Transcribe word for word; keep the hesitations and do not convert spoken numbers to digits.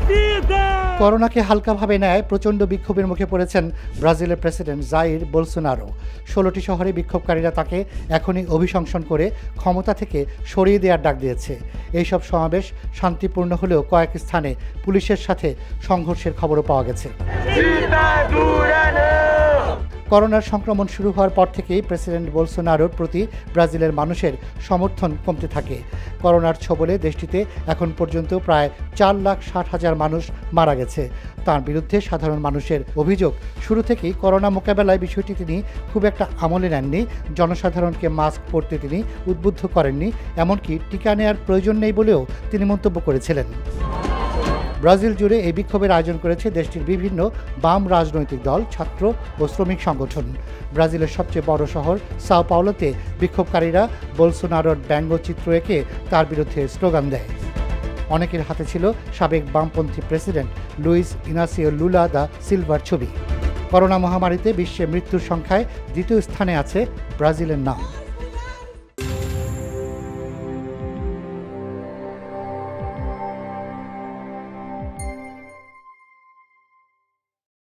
করোনাকে হালকাভাবে নেয় প্রচণ্ড বিক্ষোভের মুখে পড়েছেন ব্রাজিলের প্রেসিডেন্ট জাইর বোলসোনারো। ষোলোটি শহরে বিক্ষোভকারীরা তাকে এখনই অভিশংসন করে ক্ষমতা থেকে সরিয়ে দেওয়ার ডাক দিয়েছে। এইসব সমাবেশ শান্তিপূর্ণ হলেও কয়েক স্থানে পুলিশের সাথে সংঘর্ষের খবরও পাওয়া গেছে। করোনার সংক্রমণ শুরু হওয়ার পর থেকেই প্রেসিডেন্ট বোলসোনারোর প্রতি ব্রাজিলের মানুষের সমর্থন কমতে থাকে। করোনার ছোবলে দেশটিতে এখন পর্যন্ত প্রায় চার লাখ ষাট হাজার মানুষ মারা গেছে। তার বিরুদ্ধে সাধারণ মানুষের অভিযোগ, শুরু থেকেই করোনা মোকাবেলায় বিষয়টি তিনি খুব একটা আমলে নেননি। জনসাধারণকে মাস্ক পরতে তিনি উদ্বুদ্ধ করেননি, এমনকি টিকা নেওয়ার প্রয়োজন নেই বলেও তিনি মন্তব্য করেছিলেন। ব্রাজিল জুড়ে এই বিক্ষোভের আয়োজন করেছে দেশটির বিভিন্ন বাম রাজনৈতিক দল, ছাত্র ও শ্রমিক সংগঠন। ব্রাজিলের সবচেয়ে বড় শহর সাও পাওলোতে বিক্ষোভকারীরা বোলসোনারোর ব্যঙ্গচিত্র এঁকে তার বিরুদ্ধে স্লোগান দেয়। অনেকের হাতে ছিল সাবেক বামপন্থী president Luiz Inacio Lula da সিলভার ছবি। করোনা মহামারীতে বিশ্বে মৃত্যুর সংখ্যায় দ্বিতীয় স্থানে আছে ব্রাজিলের নাম।